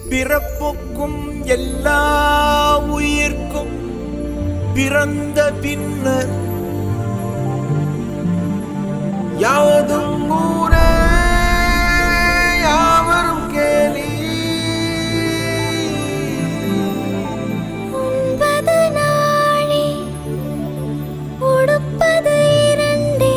பிறப்புக்கும் எல்லா உயிர்க்கும் பிறந்த பின்னர் யாவதும் ஊரே யாவரும் கேலி. உண்பது நாழி உடுப்பது இரண்டே,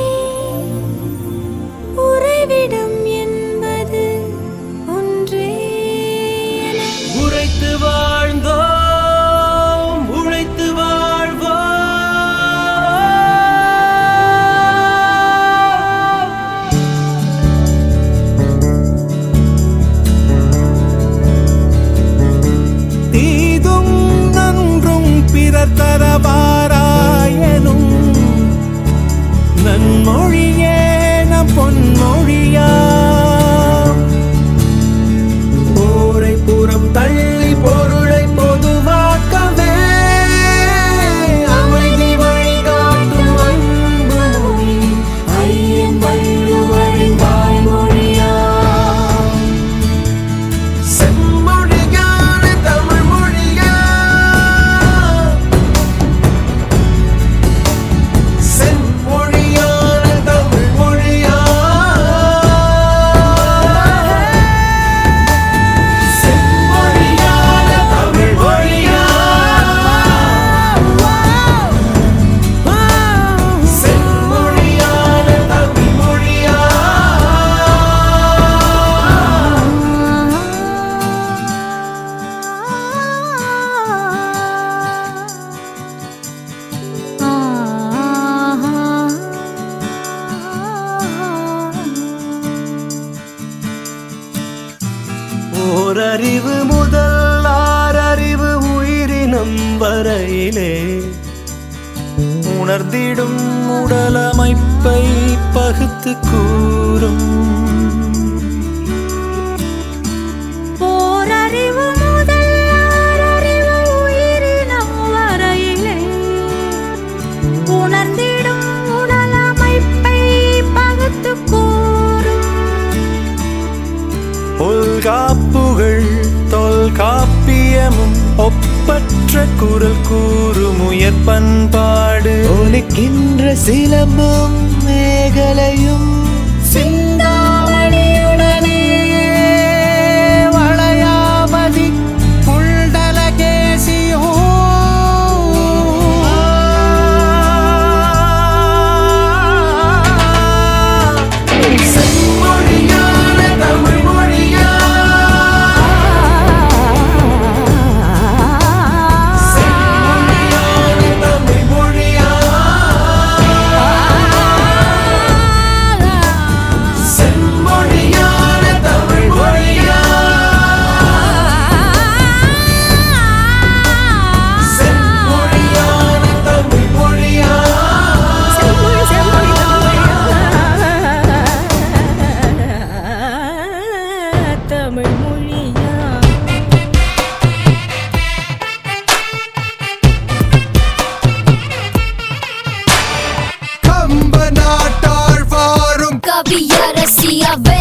உறைவிடம் என்பது ஒன்றே. உரைத்து வாழ்ந்தோம் உழைத்து வாழ்வோம். தீதும் நன்றும் பிறர் தரவாராயனும் நன்மொழியே நம் பொன்மொழியா. போரை புறம் தள்ளி பொருளை பொதுவாக்கவே அமைதி வழிகாட்டும் அன்பு மொழி ஐயன் வள்ளுவரின் வாய்மொழியா. செம்மொழியான தமிழ் மொழியா, செம்மொழியான தமிழ் மொழியா, செம்மொழியான தமிழ் மொழியா, செம்மொழியான தமிழ் மொழியா. ஓரறிவு முதல் ஆறறிவு உயிரினம் வரையிலே உணர்ந்திடும் உடலமைப்பை பகுத்து கூறும். ஓரறிவு முதல் ஆறறிவு உயிரினம் வரையிலே உணர்ந்திடும் உடலமைப்பை பகுத்துக் கூறும். தொல்காப்புகள் தொல்காப்பியமும் ஒப்பற்ற குரல் கூறும் உயர் பண்பாடு. ஒலிக்கின்ற சிலம்பும் மேகலையும் சிந்தாமணியுடனே வளையாமதி புல்டலகேசியோ. செம்மொழியான தமிழ் மொழியா, செம்மொழியான தமிழ் மொழியா, செம்மொழியான தமிழ் மொழியா, செம்மொழியான தமிழ் மொழியா. தமிழ் மொழியா. கம்ப நாட்டாழ்வாரும் கவியரசியவே